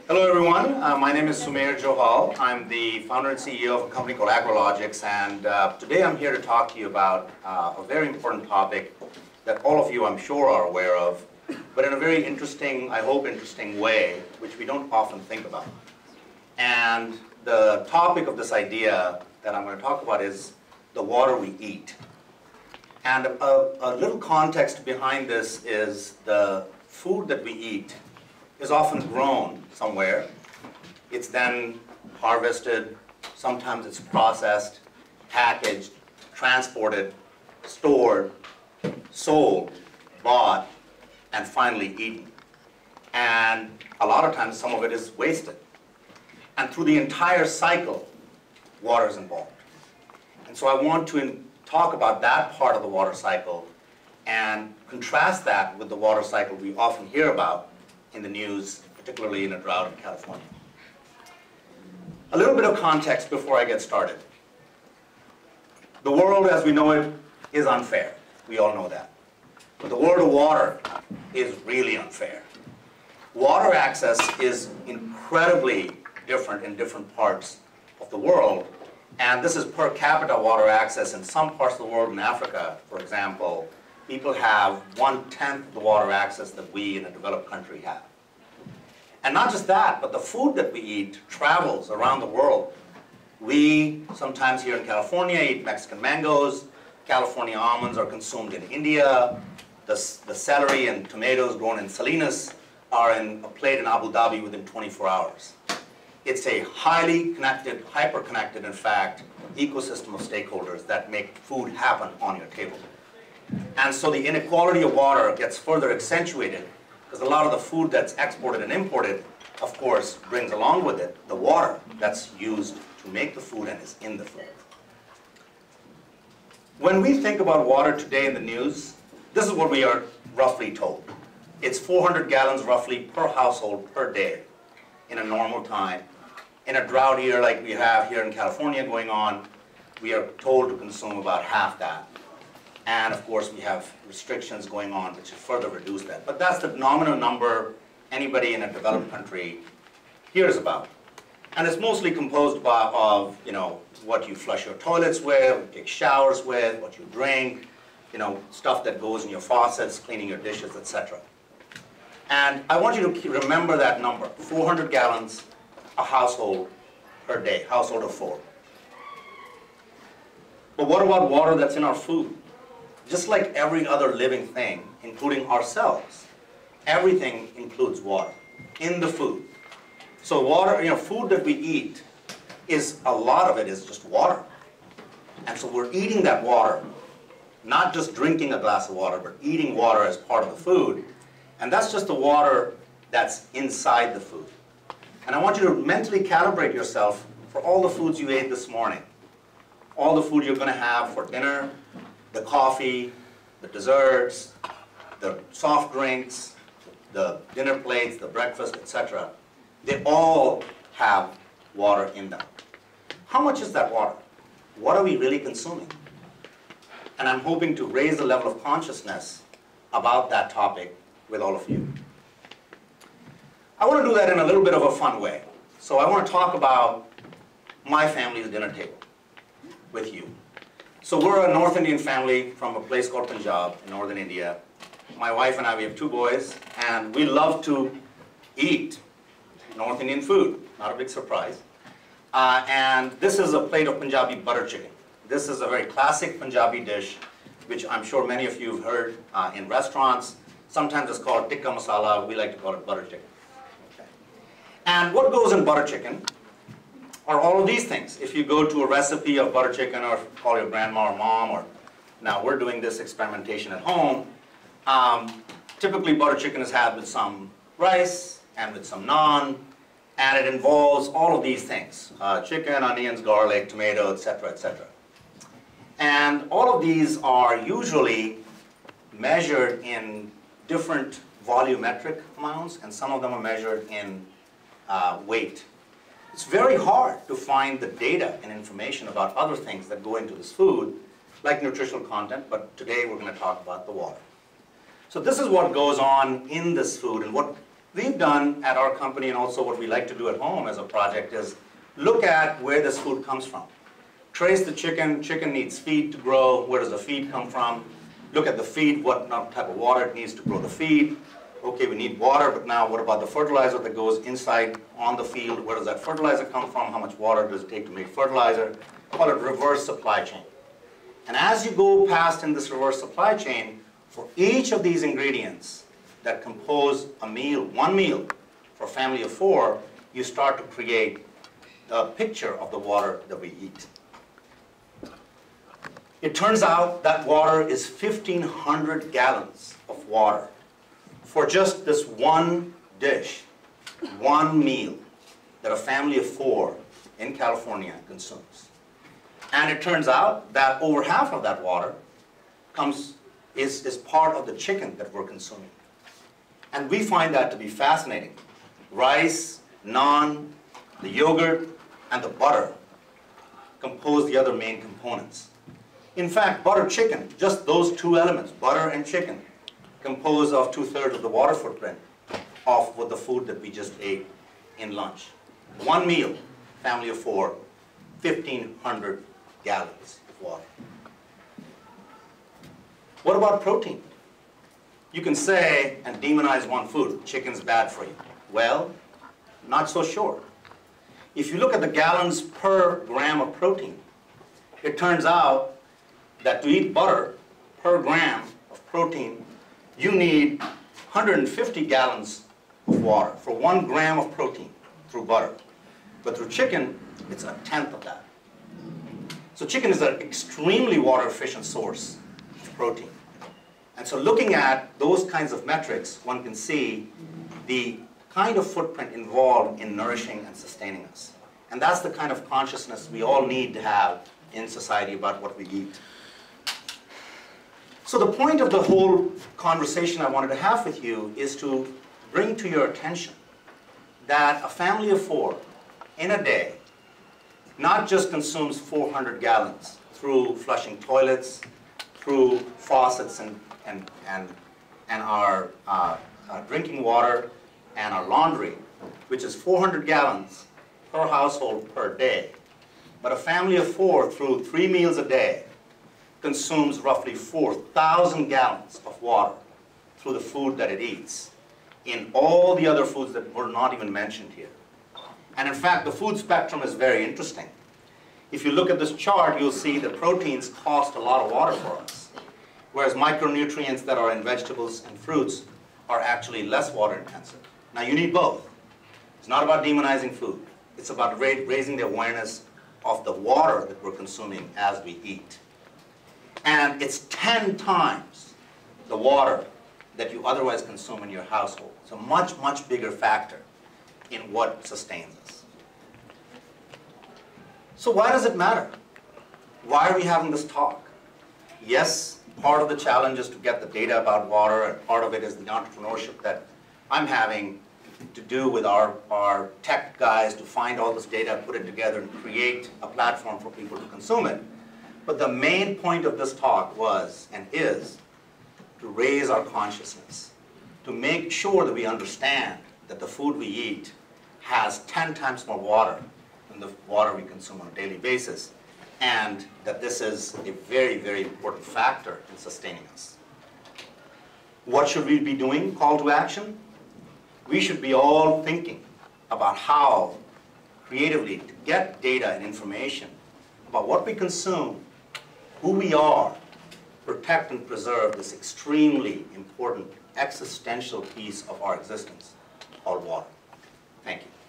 Hello everyone, my name is Johal. I'm the founder and CEO of a company called Agralogics, and today I'm here to talk to you about a very important topic that all of you I'm sure are aware of, but in a very interesting, I hope interesting way, which we don't often think about. And the topic of this idea that I'm going to talk about is the water we eat. And a little context behind this is the food that we eat is often grown somewhere. It's then harvested, sometimes it's processed, packaged, transported, stored, sold, bought, and finally eaten. And a lot of times some of it is wasted. And through the entire cycle, water is involved. And so I want to talk about that part of the water cycle and contrast that with the water cycle we often hear about in the news, particularly in a drought in California. A little bit of context before I get started. The world as we know it is unfair. We all know that. But the world of water is really unfair. Water access is incredibly different in different parts of the world. And this is per capita water access. In some parts of the world, in Africa, for example, people have 1/10 of the water access that we in a developed country have. And not just that, but the food that we eat travels around the world. We sometimes here in California eat Mexican mangoes. California almonds are consumed in India. The celery and tomatoes grown in Salinas are in a plate in Abu Dhabi within 24 hours. It's a highly connected, hyper-connected, in fact, ecosystem of stakeholders that make food happen on your table. And so the inequality of water gets further accentuated because a lot of the food that's exported and imported, of course, brings along with it the water that's used to make the food and is in the food. When we think about water today in the news, this is what we are roughly told. It's 400 gallons roughly per household per day in a normal time. In a drought year like we have here in California going on, we are told to consume about half that. And of course, we have restrictions going on which further reduce that. But that's the nominal number anybody in a developed country hears about. And it's mostly composed of, what you flush your toilets with, what you take showers with, what you drink, stuff that goes in your faucets, cleaning your dishes, etc. And I want you to remember that number, 400 gallons a household per day, household of 4. But what about water that's in our food? Just like every other living thing, including ourselves, everything includes water in the food. So water, food that we eat, a lot of it is just water. And so we're eating that water, not just drinking a glass of water, but eating water as part of the food. And that's just the water that's inside the food. And I want you to mentally calibrate yourself for all the foods you ate this morning, all the food you're going to have for dinner, the coffee, the desserts, the soft drinks, the dinner plates, the breakfast, etc. They all have water in them. How much is that water? What are we really consuming? And I'm hoping to raise the level of consciousness about that topic with all of you. I want to do that in a little bit of a fun way. So I want to talk about my family's dinner table with you. So we're a North Indian family from a place called Punjab in northern India. My wife and I, we have 2 boys, and we love to eat North Indian food. Not a big surprise. And this is a plate of Punjabi butter chicken. This is a very classic Punjabi dish, which I'm sure many of you have heard in restaurants. Sometimes it's called tikka masala. We like to call it butter chicken. Okay. And what goes in butter chicken are all of these things. If you go to a recipe of butter chicken or call your grandma or mom, or now we're doing this experimentation at home, typically butter chicken is had with some rice and with some naan, and it involves all of these things, chicken, onions, garlic, tomato, etc., etc. And all of these are usually measured in different volumetric amounts, and some of them are measured in weight. It's very hard to find the data and information about other things that go into this food, like nutritional content, but today we're going to talk about the water. So this is what goes on in this food and what we've done at our company, and also what we like to do at home as a project, is look at where this food comes from. Trace the chicken. Chicken needs feed to grow. Where does the feed come from? Look at the feed, what type of water it needs to grow the feed. Okay, we need water, but now what about the fertilizer that goes inside on the field? Where does that fertilizer come from? How much water does it take to make fertilizer? Call it reverse supply chain. And as you go past in this reverse supply chain, for each of these ingredients that compose a meal, one meal for a family of 4, you start to create a picture of the water that we eat. It turns out that water is 1,500 gallons of water for just this one dish, one meal that a family of 4 in California consumes. And it turns out that over half of that water is part of the chicken that we're consuming. And we find that to be fascinating. Rice, naan, the yogurt, and the butter compose the other main components. In fact, butter chicken, just those 2 elements, butter and chicken, compose of 2/3 of the water footprint of what the food that we just ate in lunch. One meal, family of 4, 1,500 gallons of water. What about protein? You can say and demonize one food, chicken's bad for you. Well, not so sure. If you look at the gallons per gram of protein, it turns out that to eat butter per gram of protein, you need 150 gallons of water for 1 gram of protein through butter. But through chicken, it's 1/10 of that. So chicken is an extremely water efficient source of protein. And so looking at those kinds of metrics, one can see the kind of footprint involved in nourishing and sustaining us. And that's the kind of consciousness we all need to have in society about what we eat. So the point of the whole conversation I wanted to have with you is to bring to your attention that a family of 4 in a day not just consumes 400 gallons through flushing toilets, through faucets and our drinking water and our laundry, which is 400 gallons per household per day. But a family of 4 through 3 meals a day consumes roughly 4,000 gallons of water through the food that it eats in all the other foods that were not even mentioned here. And in fact, the food spectrum is very interesting. If you look at this chart, you'll see that proteins cost a lot of water for us, whereas micronutrients that are in vegetables and fruits are actually less water intensive. Now you need both. It's not about demonizing food. It's about raising the awareness of the water that we're consuming as we eat. And it's 10 times the water that you otherwise consume in your household. It's a much, much bigger factor in what sustains us. So why does it matter? Why are we having this talk? Yes, part of the challenge is to get the data about water, and part of it is the entrepreneurship that I'm having to do with our tech guys to find all this data, put it together, and create a platform for people to consume it. But the main point of this talk was and is to raise our consciousness, to make sure that we understand that the food we eat has 10 times more water than the water we consume on a daily basis, and that this is a very, very important factor in sustaining us. What should we be doing? Call to action? We should be all thinking about how creatively to get data and information about what we consume, who we are, protect and preserve this extremely important existential piece of our existence called water. Thank you.